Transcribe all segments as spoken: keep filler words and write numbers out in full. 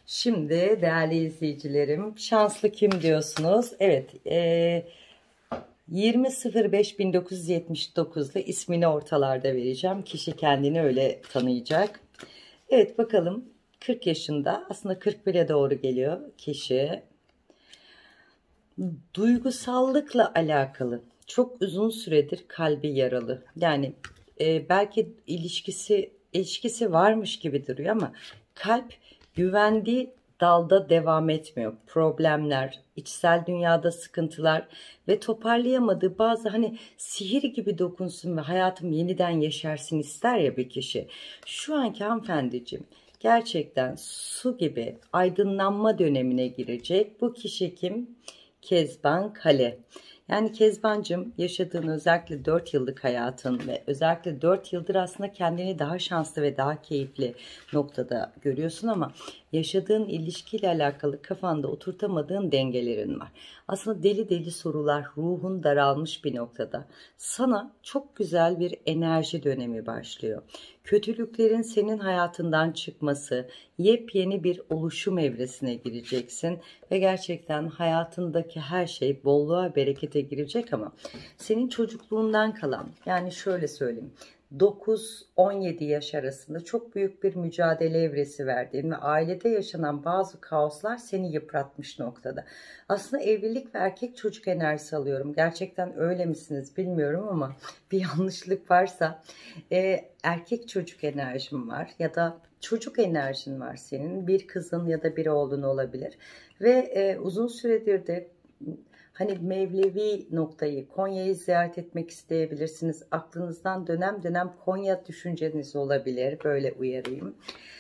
Şimdi değerli izleyicilerim, şanslı kim diyorsunuz? Evet, e, yirmi sıfır beş bin dokuz yüz yetmiş dokuz'da ismini ortalarda vereceğim. Kişi kendini öyle tanıyacak. Evet, bakalım, kırk yaşında, aslında kırk bire doğru geliyor kişi. Duygusallıkla alakalı çok uzun süredir kalbi yaralı. Yani e, belki ilişkisi ilişkisi varmış gibi duruyor ama kalp güvendiği dalda devam etmiyor. Problemler, içsel dünyada sıkıntılar ve toparlayamadığı bazı, hani sihir gibi dokunsun ve hayatım yeniden yaşarsın ister ya bir kişi. Şu anki hanımefendiciğim gerçekten su gibi aydınlanma dönemine girecek. Bu kişi kim? Kezban Kale. Yani Kezbancığım, yaşadığın özellikle dört yıllık hayatın ve özellikle dört yıldır aslında kendini daha şanslı ve daha keyifli noktada görüyorsun ama yaşadığın ilişkiyle alakalı kafanda oturtamadığın dengelerin var. Aslında deli deli sorular, ruhun daralmış bir noktada. Sana çok güzel bir enerji dönemi başlıyor. Kötülüklerin senin hayatından çıkması, yepyeni bir oluşum evresine gireceksin ve gerçekten hayatındaki her şey bolluğa, berekete girecek ama senin çocukluğundan kalan, yani şöyle söyleyeyim, dokuz on yedi yaş arasında çok büyük bir mücadele evresi verdiğin ve ailede yaşanan bazı kaoslar seni yıpratmış noktada. Aslında evlilik ve erkek çocuk enerjisi alıyorum. Gerçekten öyle misiniz bilmiyorum ama bir yanlışlık varsa e, erkek çocuk enerjim var ya da çocuk enerjin var senin. Bir kızın ya da bir oğlun olabilir ve e, uzun süredir de hani Mevlevi noktayı, Konya'yı ziyaret etmek isteyebilirsiniz. Aklınızdan dönem dönem Konya düşünceniz olabilir. Böyle uyarayım.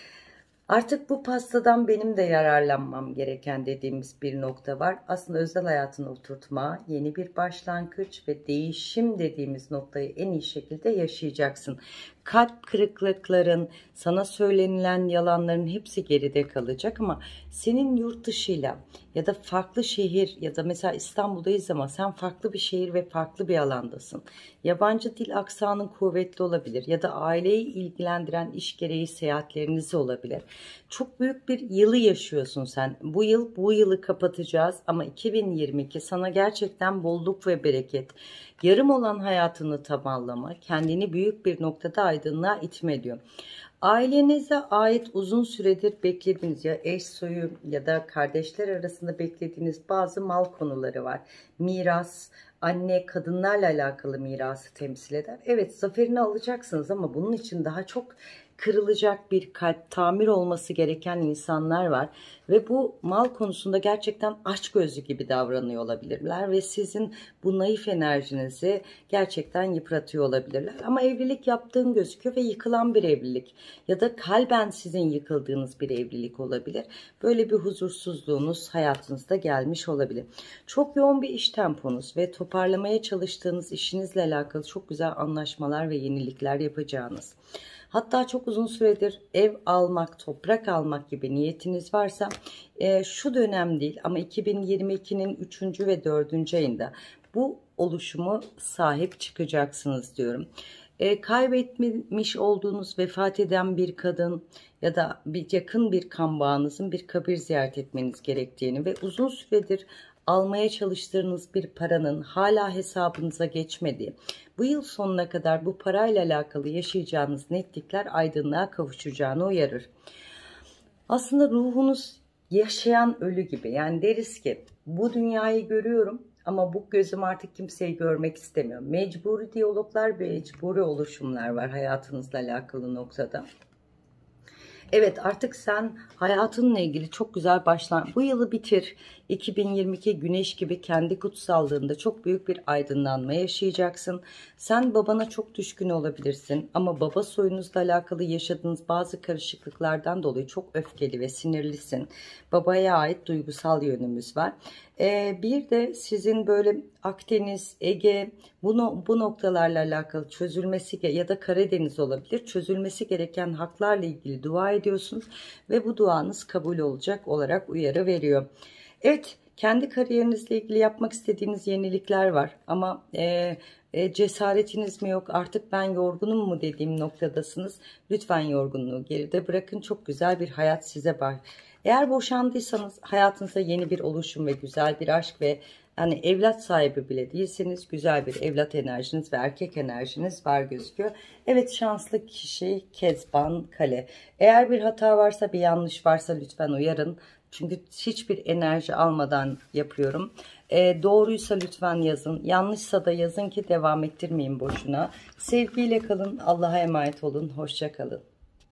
Artık bu pastadan benim de yararlanmam gereken dediğimiz bir nokta var. Aslında özel hayatını oturtma, yeni bir başlangıç ve değişim dediğimiz noktayı en iyi şekilde yaşayacaksın. Kalp kırıklıkların, sana söylenilen yalanların hepsi geride kalacak ama senin yurt dışıyla ya da farklı şehir ya da mesela İstanbul'dayız ama sen farklı bir şehir ve farklı bir alandasın. Yabancı dil aksanın kuvvetli olabilir ya da aileyi ilgilendiren iş gereği seyahatleriniz olabilir. Çok büyük bir yılı yaşıyorsun sen. Bu yıl bu yılı kapatacağız ama iki bin yirmi iki sana gerçekten bolluk ve bereket. Yarım olan hayatını tamamlama, kendini büyük bir noktada aydınlığa itme diyor. Ailenize ait uzun süredir beklediğiniz ya eş soyu ya da kardeşler arasında beklediğiniz bazı mal konuları var. Miras, anne, kadınlarla alakalı mirası temsil eder. Evet, zaferini alacaksınız ama bunun için daha çok kırılacak bir kalp, tamir olması gereken insanlar var ve bu mal konusunda gerçekten açgözlü gibi davranıyor olabilirler ve sizin bu naif enerjinizi gerçekten yıpratıyor olabilirler. Ama evlilik yaptığın gözüküyor ve yıkılan bir evlilik ya da kalben sizin yıkıldığınız bir evlilik olabilir. Böyle bir huzursuzluğunuz hayatınızda gelmiş olabilir. Çok yoğun bir iş temponuz ve toparlamaya çalıştığınız işinizle alakalı çok güzel anlaşmalar ve yenilikler yapacağınız. Hatta çok uzun süredir ev almak, toprak almak gibi niyetiniz varsa e, şu dönem değil ama iki bin yirmi ikinin üçüncü ve dördüncü ayında bu oluşumu sahip çıkacaksınız diyorum. E, kaybetmiş olduğunuz, vefat eden bir kadın ya da bir yakın bir kan bağınızın bir kabir ziyaret etmeniz gerektiğini ve uzun süredir almaya çalıştığınız bir paranın hala hesabınıza geçmediği, bu yıl sonuna kadar bu parayla alakalı yaşayacağınız netlikler aydınlığa kavuşacağını uyarır. Aslında ruhunuz yaşayan ölü gibi, yani deriz ki bu dünyayı görüyorum ama bu gözüm artık kimseyi görmek istemiyor. Mecburi diyaloglar, mecburi oluşumlar var hayatınızla alakalı noktada. Evet, artık sen hayatınla ilgili çok güzel başlan. Bu yılı bitir. iki bin yirmi iki güneş gibi kendi kutsallığında çok büyük bir aydınlanma yaşayacaksın. Sen babana çok düşkün olabilirsin ama baba soyunuzla alakalı yaşadığınız bazı karışıklıklardan dolayı çok öfkeli ve sinirlisin. Babaya ait duygusal yönümüz var. Ee, bir de sizin böyle Akdeniz, Ege bu, no bu noktalarla alakalı çözülmesi ya da Karadeniz olabilir. Çözülmesi gereken haklarla ilgili dua ediyorsunuz ve bu duanız kabul olacak olarak uyarı veriyor. Evet, Kendi kariyerinizle ilgili yapmak istediğiniz yenilikler var ama e, e, cesaretiniz mi yok, artık ben yorgunum mu dediğim noktadasınız. Lütfen yorgunluğu geride bırakın, çok güzel bir hayat size var. Eğer boşandıysanız hayatınıza yeni bir oluşum ve güzel bir aşk ve yani evlat sahibi bile değilseniz güzel bir evlat enerjiniz ve erkek enerjiniz var gözüküyor. Evet, şanslı kişi Kezban Kale. Eğer bir hata varsa, bir yanlış varsa lütfen uyarın. Çünkü hiçbir enerji almadan yapıyorum. E, doğruysa lütfen yazın. Yanlışsa da yazın ki devam ettirmeyin boşuna. Sevgiyle kalın. Allah'a emanet olun. Hoşça kalın.